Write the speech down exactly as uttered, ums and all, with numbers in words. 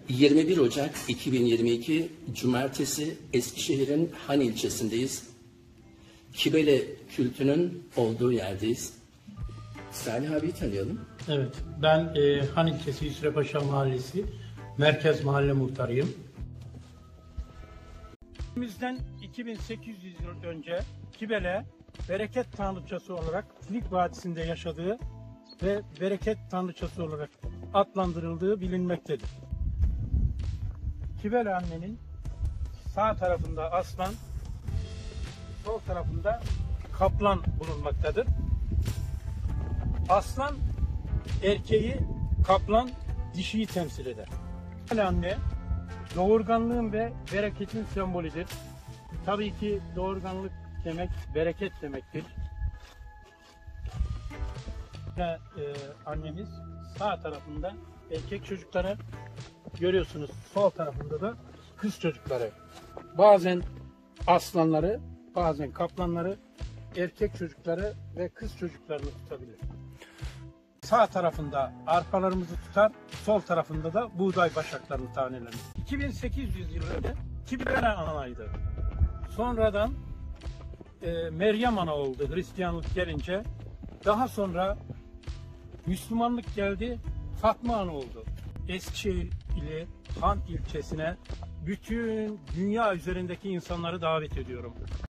yirmi bir Ocak iki bin yirmi iki Cumartesi Eskişehir'in Han ilçesindeyiz. Kibele kültünün olduğu yerdeyiz. Salih abiyi tanıyalım. Evet, ben e, Han ilçesi Yusrepaşa Mahallesi Merkez Mahalle Muhtarıyım. Bizden iki bin sekiz yüz yıl önce Kibele bereket tanrıçası olarak Filik Vadisi'nde yaşadığı ve bereket tanrıçası olarak adlandırıldığı bilinmektedir. Kibele annenin sağ tarafında aslan, sol tarafında kaplan bulunmaktadır. Aslan erkeği, kaplan dişiyi temsil eder. Kibele anne doğurganlığın ve bereketin sembolüdür. Tabii ki doğurganlık demek bereket demektir. Ve e, annemiz sağ tarafında erkek çocukları görüyorsunuz, sol tarafında da kız çocukları. Bazen aslanları, bazen kaplanları, erkek çocukları ve kız çocuklarını tutabilir. Sağ tarafında arpalarımızı tutar, sol tarafında da buğday başaklarını tanelenir. iki bin sekiz yüz yıl önce Kibele anaydı. Sonradan e, Meryem ana oldu Hristiyanlık gelince. Daha sonra Müslümanlık geldi, Fatma ana oldu. Eskişehir ili Han ilçesine bütün dünya üzerindeki insanları davet ediyorum.